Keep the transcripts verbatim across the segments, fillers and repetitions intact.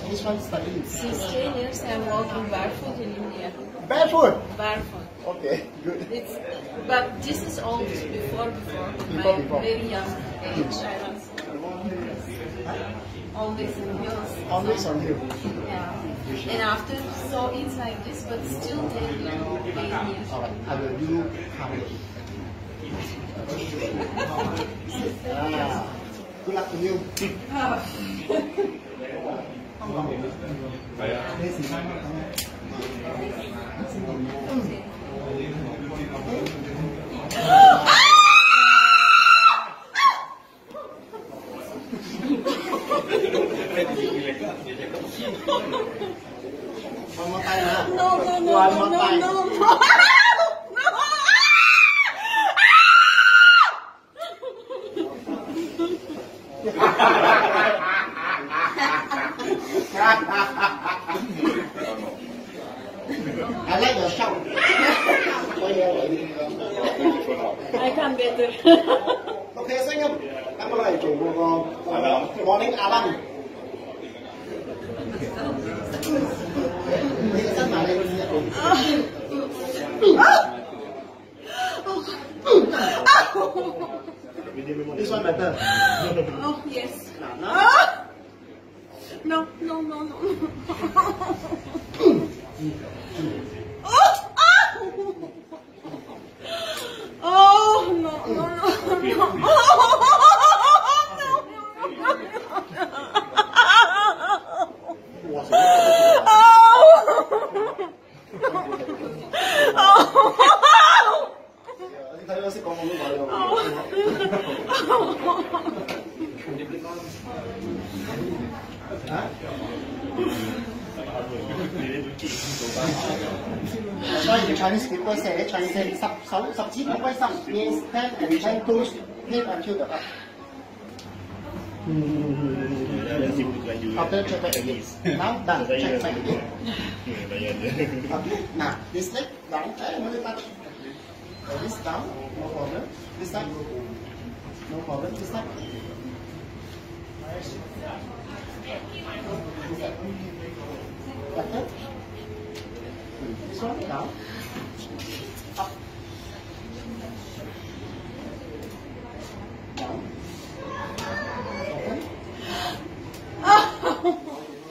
This one studying. sixteen years I'm walking barefoot in India. Barefoot? Barefoot. Okay, good. It's, but this is always before, before, Before, my before. very young age. I was always in heels. Always on you. Yeah. And after, so it's like this, but still take like eight years. Alright, I will do how it. Ah, good luck to you. One more time, huh? No, no, no, One no, more no, time. no, no. I like your shout. I can better. Ok, xanh không? Em có lại chủ morning alarm. Rất mà lên. This one better. Oh, yes. No, No, no, no, no. Oh, no, no, no, no. Thấy nó sẽ có một cái gọi là Why the Chinese people say Chinese say sub sáu sub chín không phải sub means ten and ten goes hit until the up. After check back again. Now done. Check back again. Okay. Now this leg down. I want to touch. This down. No problem. This side. No problem. This side. Better. This one down. Up. Down. Open. Open.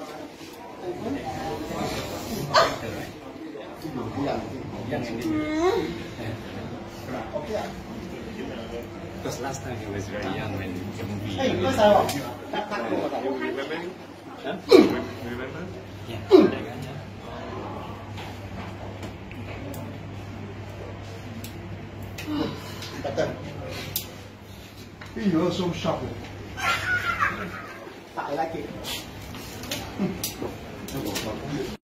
Okay. Because last time he was very young when the movie. Hey, có sao không? Cắt cắt luôn rồi. Remember? Huh? Remember? Yeah. Better. You're so sharp. I like it.